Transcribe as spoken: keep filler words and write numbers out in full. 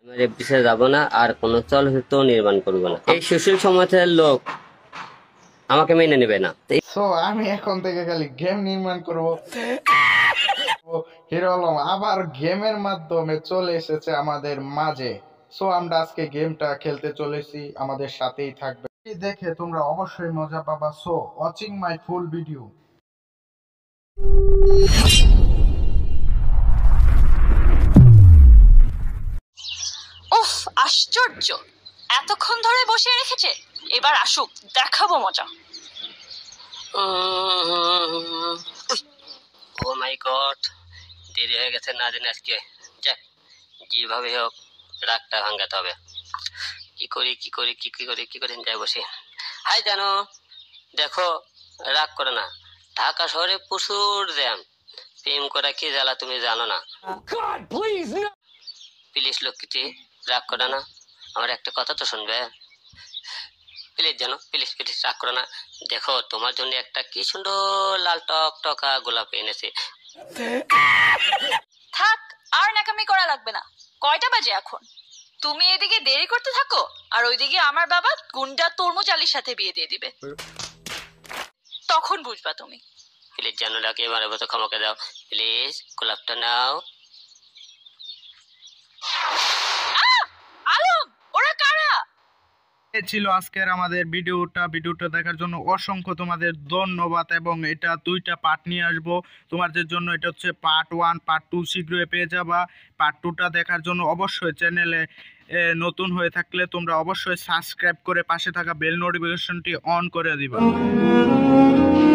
আমি পিছে যাব না, আর কোনো চলচ্চিত্র নির্মাণ করব না। এই সুশীল সমাজের লোক আমাকে মেনে নেবে না। সো আমি এখন থেকে খালি গেম নির্মাণ করব। হিরো আলম আবার গেমের মাধ্যমে চলে এসেছে আমাদের মাঝে। সো আমরা আজকে গেমটা খেলতে চলেছি, আমাদের সাথেই থাকবে। দেখে তোমরা অবশ্যই মজা পাবা। So watching my full video. উফ, আশ্চর্য! এতক্ষণ ধরে বসে রেখেছে, এবার আসুক, দেখাবো মজা। ও মাই গড, দেরি হয়ে গেছে না জানি আজকে। যাক, যেভাবে হোক রাগটা ভাঙাতে হবে। কি করি কি করি কি কি করি কি করে যাই বসে। হাই জানো, দেখো, রাগ করে না, ঢাকা শহরে প্রচুর জ্যাম। প্রেম করা কি জ্বালা তুমি জানো না। প্লিজ লক্ষ্মীটি, রাগ করে না, আমার একটা কথা তো শুনবে। প্লিজ জানো, প্লিজ প্লিজ রাগ করো না। দেখো, তোমার জন্য একটা কি সুন্দর লাল টক টকা গোলাপ এনেছে। থাক, আর নাকামি করা লাগবে না। কয়টা বাজে এখন? তুমি এদিকে দেরি করতে থাকো, আর ওইদিকে আমার বাবা গুন্ডা তরমুজ আলীর সাথে বিয়ে দিয়ে দিবে। তখন বুঝবা তুমি। প্লিজ জানো, ডাকে এবারে মতো ক্ষমাকে দাও। প্লিজ গোলাপটা নাও। আলম, ওরা কারা? এই ছিল আজকের আমাদের ভিডিওটা। ভিডিওটা দেখার জন্য অসংখ্য তোমাদের ধন্যবাদ। এবং এটা দুইটা পার্ট নিয়ে আসবো তোমাদের জন্য। এটা হচ্ছে পার্ট ওয়ান, পার্ট টু শীঘ্রই পেয়ে যাবা। পার্ট টুটা দেখার জন্য অবশ্যই চ্যানেলে নতুন হয়ে থাকলে তোমরা অবশ্যই সাবস্ক্রাইব করে পাশে থাকা বেল নোটিফিকেশনটি অন করে দিবা।